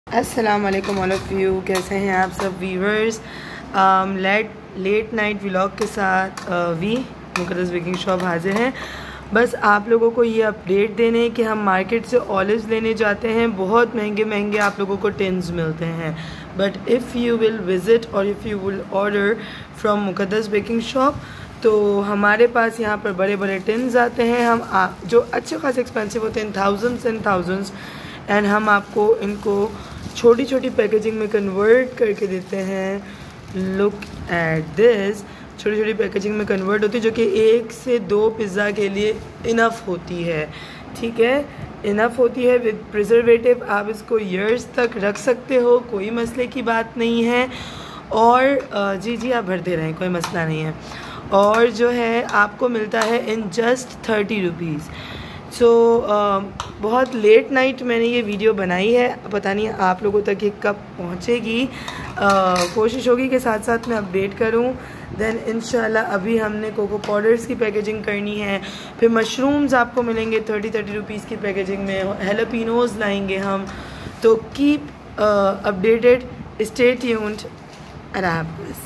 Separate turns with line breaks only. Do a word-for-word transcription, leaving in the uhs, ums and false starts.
अस्सलाम वालेकुम all of you, कैसे हैं आप सब viewers. Late late night vlog के साथ uh, we Muqaddas baking shop हाजिर हैं। बस आप लोगों को ये अपडेट देने कि हम मार्केट से ऑलिव्स लेने जाते हैं। बहुत महंगे महंगे आप लोगों को टिन्स मिलते हैं, but if you will visit और if you will order from Muqaddas baking shop तो हमारे पास यहाँ पर बड़े बड़े टिन्स आते हैं। हम आ, जो अच्छे खासे एक्सपेंसिव होते हैं, थाउजेंड्स एंड थाउजेंड्स, एंड हम आपको इनको छोटी छोटी पैकेजिंग में कन्वर्ट करके देते हैं। लुक एट दिस, छोटी छोटी पैकेजिंग में कन्वर्ट होती है, जो कि एक से दो पिज़्ज़ा के लिए इनफ होती है। ठीक है, इनफ होती है विद प्रिजर्वेटिव। आप इसको ईयर्स तक रख सकते हो, कोई मसले की बात नहीं है। और जी जी आप भरते रहें, कोई मसला नहीं है। और जो है आपको मिलता है in just thirty rupees. So बहुत लेट नाइट मैंने ये वीडियो बनाई है, पता नहीं आप लोगों तक ये कब पहुँचेगी। uh, कोशिश होगी कि साथ साथ मैं अपडेट करूँ। देन इंशाल्लाह अभी हमने कोको पाउडर्स की पैकेजिंग करनी है, फिर मशरूम्स आपको मिलेंगे थर्टी थर्टी रुपीज़ की पैकेजिंग में, हेलोपिनोज लाएंगे हम। तो कीप अपडेटेड, स्टे ट्यून्ड। अल्लाह हाफ़िज़।